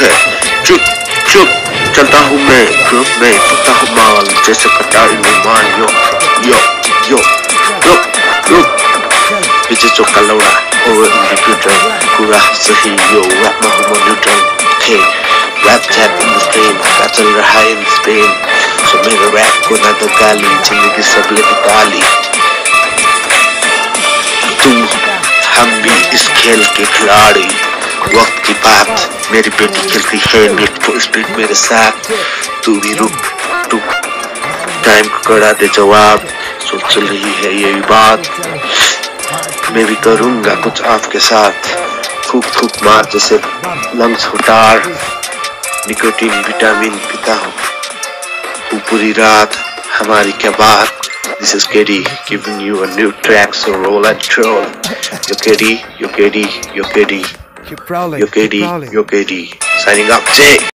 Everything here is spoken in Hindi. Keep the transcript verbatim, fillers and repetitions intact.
है। चुप चुप चलता हूँ मैं ग्रुप में, पता हूँ माल जैसे कटारी मेहमान। यो यो यो रुक रुक पीछे चौका लौड़ा और कंप्यूटर पूरा सही। यो रैप में हूँ न्यूट्रल थे, रैप चैट इन स्पेन का चल रहा है इन स्पेन। सो मेरे रैप को ना तो गाली, जिंदगी सब लेके ताली। तुम हम भी इस खेल के खिलाड़ी, वक्त की बात मेरी बेटी खेलती है नेट फुल स्पीड मेरे साथ। तू भी रुक रुक टाइम को करा दे जवाब। सो चल रही है ये बात, मैं भी करूंगा कुछ आपके साथ। फूक फूक मार जैसे लंग्स उतार, निकोटीन विटामिन पीता हूँ पूरी रात। हमारी क्या बात। This is K D giving you a new track, so roll and troll. Yo K D, yo K D, yo K D, yo K D, yo K D. Signing up, Jay.